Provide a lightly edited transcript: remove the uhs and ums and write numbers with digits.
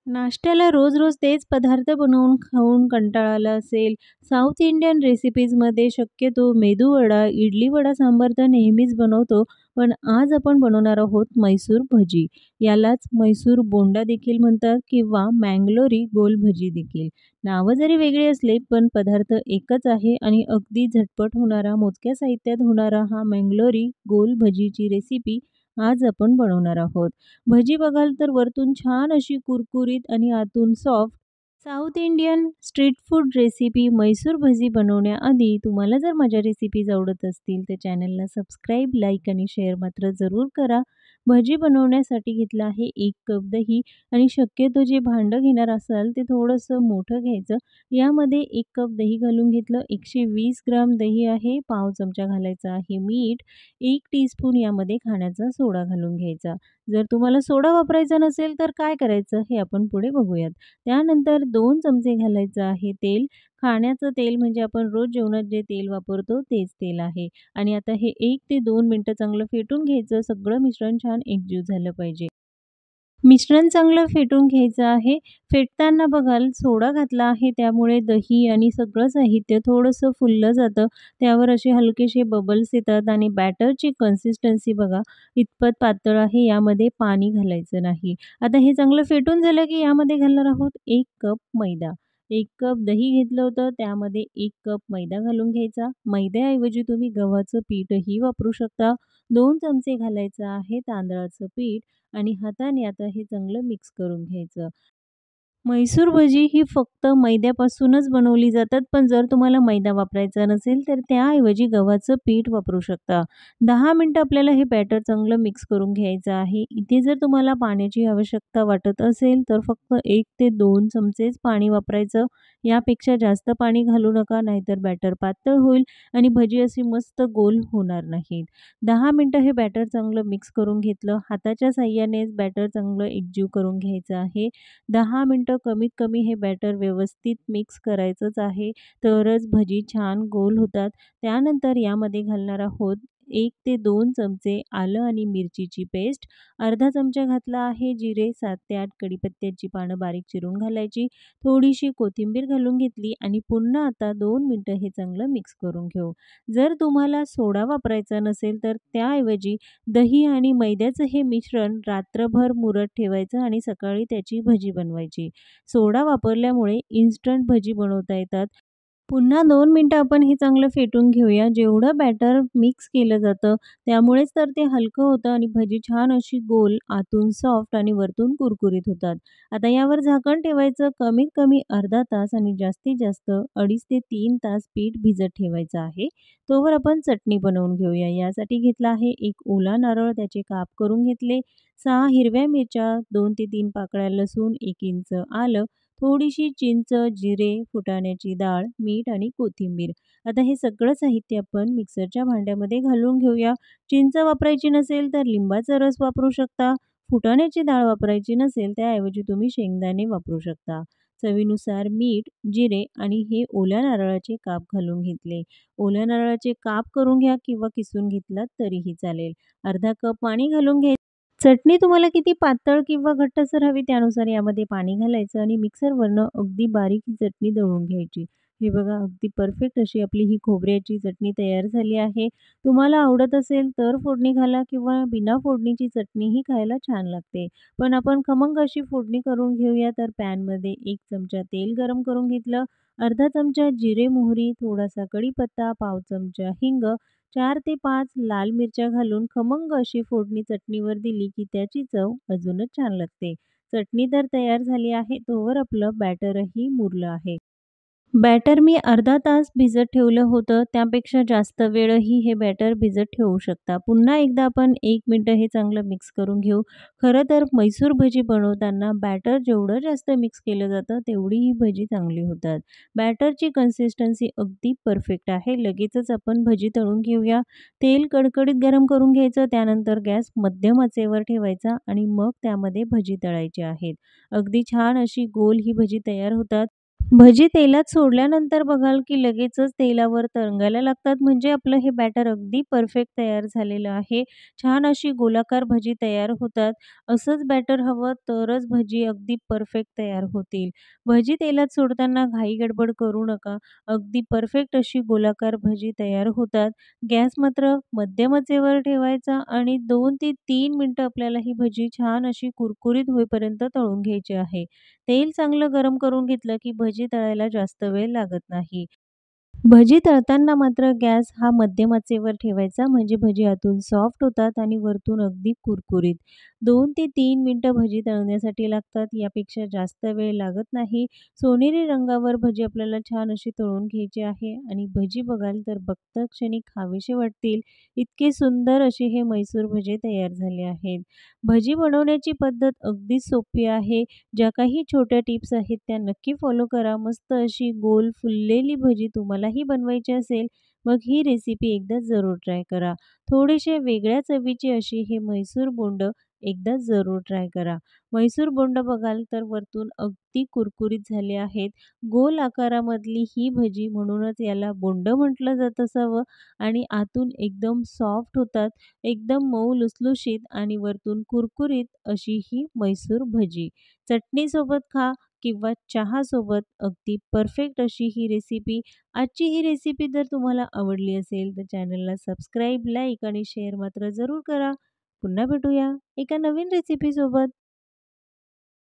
नाश्त्याला रोज-रोज तेच पदार्थ बनवून खाऊन कंटाळा आला असेल, साउथ इंडियन रेसिपीजमध्ये शक्यतो मेदूवडा, इडली वडा सांबार तर नेहमीच बनवतो. पण आज आपण बनवणार आहोत म्हैसूर भजी. यालाच म्हैसूर बोंडा देखील म्हणतात किंवा मँगलोरी गोल भजी देखील. नावं जरी वेगळी असले, पण पदार्थ एकच आहे आणि अगदी झटपट होणारा, मोजक्या साहित्यात होणारा हा मँगलोरी गोल भजीची रेसिपी आज आपण बनवणार आहोत. भजी बघाल तर वरतून छान अशी कुरकुरीत आणि आतून soft. South Indian street food recipe Mysore भजी बनवण्याआधी तुम्हाला जर माझ्या रेसिपीज आवडत असतील तर चॅनलला सबस्क्राईब, लाईक आणि शेअर मात्र जरूर करा. भजी बनवण्यासाठी घेतलं आहे 1 कप दही आणि शक्यतो जे भांडं घेणार असाल ते थोडंसं मोठं घ्यायचं. यामध्ये 1 कप दही घालून घेतलं. 120 ग्राम दही आहे. पाव चमचा घालायचा आहे मीठ. 1 टीस्पून यामध्ये खाण्याचा सोडा घालून घ्यायचा. जर तुम्हाला सोडा वापरायचा नसेल तर काय करायचं हे आपण पुढे बघूयात. त्यानंतर 2 चमचे घालायचं आहे तेल. खाण्याचं तेल म्हणजे आपण रोज जेवणात जे तेल वापरतो तेच तेल आहे. आणि आता हे 1 ते 2 मिनिटं चांगलं फेटून घ्यायचं. सगळं मिश्रण छान एकजीव झालं पाहिजे. मिश्रण चांगलं फेटून घ्यायचं आहे. फेटताना बघाल सोडा घातला आहे त्यामुळे दही आणि सगळं साहित्य थोडंसं फुललं जातं. त्यावर असे हलकेसे बबल्स येतात आणि बॅटरची कन्सिस्टन्सी बघा इतपत पातळ आहे. यामध्ये पाणी घालायचं नाही. आता हे चांगलं फेटून झालं की यामध्ये घालणार आहोत 1 कप मैदा. 1 कप दही घेतलं होतं त्यामध्ये 1 कप मैदा घालून घ्यायचा. मैद्याऐवजी तुम्ही गव्हाचं पीठही वापरू शकता. 2 चमचे घालायचं आहे तांदळाचं पीठ आणि हाताने आता हे चांगलं मिक्स करून घ्यायचं. म्हैसूर भजी ही फक्त मैद्यापासूनच बनवली जातात, पण जर तुम्हाला मैदा वापरायचा नसेल, तर त्याऐवजी गव्हाचं पीठ वापरू शकता. 10 मिनिटं आपल्याला हे बॅटर चांगलं मिक्स करून घ्यायचं आहे. इथे जर तुम्हाला पाण्याची आवश्यकता वाटत असेल, तर फक्त 1 ते 2 चमचेच पाणी वापरायचं. यापेक्षा जास्त पाणी घालू नका, नाहीतर बॅटर पातळ होईल आणि भजी अशी मस्त गोल होणार नाहीत. 10 मिनिटं हे बॅटर चांगलं मिक्स करून घेतलं. हाताच्या साहाय्यानेच बॅटर चांगलं एकजीव करून घ्यायचं आहे. 10 मिनिटं कमीत कमी हे बॅटर व्यवस्थित मिक्स करायचंच आहे, तरच भजी छान गोल होतात. त्यानंतर यामध्ये घालणार आहोत 1 ते 2 चमचे आलं आणि मिरचीची पेस्ट, अर्धा चमचा घातला आहे जिरे, 7 ते 8 कढीपत्त्याची पानं बारीक चिरून घालायची, थोडीशी कोथिंबीर घालून घेतली आणि पुन्हा आता 2 मिनिटं हे चांगलं मिक्स करून घेऊ. जर तुम्हाला सोडा वापरायचा नसेल तर त्याऐवजी दही आणि मैद्याचं हे मिश्रण रात्रभर मुरत ठेवायचं आणि सकाळी त्याची भजी बनवायची. सोडा वापरल्यामुळे इन्स्टंट भजी बनवता येतात. पुन्हा 2 मिनिटं आपण हे चांगलं फेटून घेऊया. जेवढं बॅटर मिक्स केलं जातं, त्यामुळेच तर ते हलकं होतं आणि भजी छान अशी गोल, आतून सॉफ्ट आणि वरतून कुरकुरीत होतात. आता यावर झाकण ठेवायचं. कमीत कमी अर्धा तास आणि जास्तीत जास्त 2.5 ते 3 तास पीठ भिजत ठेवायचं आहे. तोवर आपण चटणी बनवून घेऊया. यासाठी घेतला आहे 1 ओला नारळ, त्याचे काप करून घेतले. 6 हिरव्या मिरच्या, 2 ते 3 पाकळ्या लसूण, 1 इंच आलं, थोडीशी चिंच, जिरे, फुटाण्याची डाळ, मीठ आणि कोथिंबीर. आता हे सगळं साहित्य आपण मिक्सरच्या भांड्यामध्ये घालून घेऊया. चिंच वापरायची नसेल तर लिंबाचा रस वापरू शकता. फुटाण्याची डाळ वापरायची नसेल त्याऐवजी तुम्ही शेंगदाणे वापरू शकता. चवीनुसार मीठ, जिरे आणि हे ओल्या नारळाचे काप घालून घेतले. ओल्या नारळाचे काप करून घ्या किंवा किसून घेतलात तरीही चालेल. अर्धा कप पाणी घालून घ्यायचं. चटणी तुम्हाला किती पातळ किंवा घट्टसर हवी त्यानुसार यामध्ये पाणी घालायचं आणि मिक्सरवरनं अगदी बारीक ही चटणी दळून घ्यायची. हे बघा अगदी परफेक्ट अशी आपली ही खोबऱ्याची चटणी तयार झाली आहे. तुम्हाला आवडत असेल तर फोडणी घाला किंवा बिना फोडणीची चटणीही खायला छान लागते. पण आपण खमंग अशी फोडणी करून घेऊया. तर पॅनमध्ये 1 चमचा तेल गरम करून घेतलं. अर्धा चमचा जिरे, मोहरी, थोडासा कढीपत्ता, पाव चमचा हिंग, 4 ते 5 लाल मिरच्या घालून खमंग अशी फोडणी चटणीवर दिली की त्याची चव अजूनच छान लागते. चटणी तर तयार झाली आहे, तोवर आपलं बॅटरही मुरलं आहे. बॅटर मी अर्धा तास भिजत ठेवलं होतं. त्यापेक्षा जास्त वेळही हे बॅटर भिजत ठेवू शकता. पुन्हा एकदा आपण 1 मिनिटं हे चांगलं मिक्स करून घेऊ. खरं तर म्हैसूर भजी बनवताना बॅटर जेवढं जास्त मिक्स केलं जातं, तेवढी ही भजी चांगली होतात. बॅटरची कन्सिस्टन्सी अगदी परफेक्ट आहे. लगेचच आपण भजी तळून घेऊया. तेल कडकडीत गरम करून घ्यायचं. त्यानंतर गॅस मध्यम आचेवर ठेवायचा आणि मग त्यामध्ये भजी तळायची आहेत. अगदी छान अशी गोल ही भजी तयार होतात. भजी तेलात सोडल्यानंतर बघाल, की लगेचच तेलावर तरंगायला लागतात. म्हणजे आपलं हे बॅटर अगदी परफेक्ट तयार झालेलं आहे. छान अशी गोलाकार भजी तयार होतात. असंच बॅटर हवं तरच भजी अगदी परफेक्ट तयार होतील. भजी तेलात सोडताना घाई-गडबड करू नका. अगदी परफेक्ट अशी गोलाकार भजी तयार होतात. गॅस मात्र मध्यम आचेवर ठेवायचा आणि 2 ते 3 मिनिटं आपल्याला ही भजी छान अशी कुरकुरीत होईपर्यंत तळून घ्यायची आहे. तेल चांगलं गरम करून घेतलं की भजी तळायला जास्त वेळ लागत नाही. भजी तळताना मात्र गॅस हा मध्यम आचेवर ठेवायचा म्हणजे भजी आतून सॉफ्ट होतात आणि वरतून अगदी कुरकुरीत. 2 ते 3 मिनिटं भजी तळण्यासाठी लागतात. यापेक्षा जास्त वेळ लागत नाही. सोनेरी रंगावर भजी आपल्याला छान अशी तळून घ्यायची आहे आणि भजी बघाल तर बघता क्षणी खावीशी वाटतील. इतके सुंदर असे हे म्हैसूर भजे तयार झाले आहेत. भजी बनवण्याची पद्धत अगदी सोपी आहे. ज्या काही छोट्या टिप्स आहेत त्या नक्की फॉलो करा. मस्त अशी गोल फुललेली भजी तुम्हालाही बनवायची असेल, मग ही रेसिपी एकदा जरूर ट्राय करा. थोडेसे वेगळ्या चवीची अशी हे म्हैसूर बोंड एकदा जरूर ट्राय करा. म्हैसूर बोंड बघाल तर वरतून अगदी कुरकुरीत झाले आहेत. गोल आकारामधली ही भजी म्हणूनच याला बोंड म्हटलं जात असावं आणि आतून एकदम सॉफ्ट होतात. एकदम मऊ लुसलुशीत आणि वरतून कुरकुरीत अशी ही म्हैसूर भजी. चटणीसोबत खा किंवा चहासोबत अगदी परफेक्ट अशी ही रेसिपी. आजची ही रेसिपी जर तुम्हाला आवडली असेल तर चॅनलला सबस्क्राईब, लाईक आणि शेअर मात्र जरूर करा. पुन्हा भेटूया एका नवीन रेसिपीसोबत.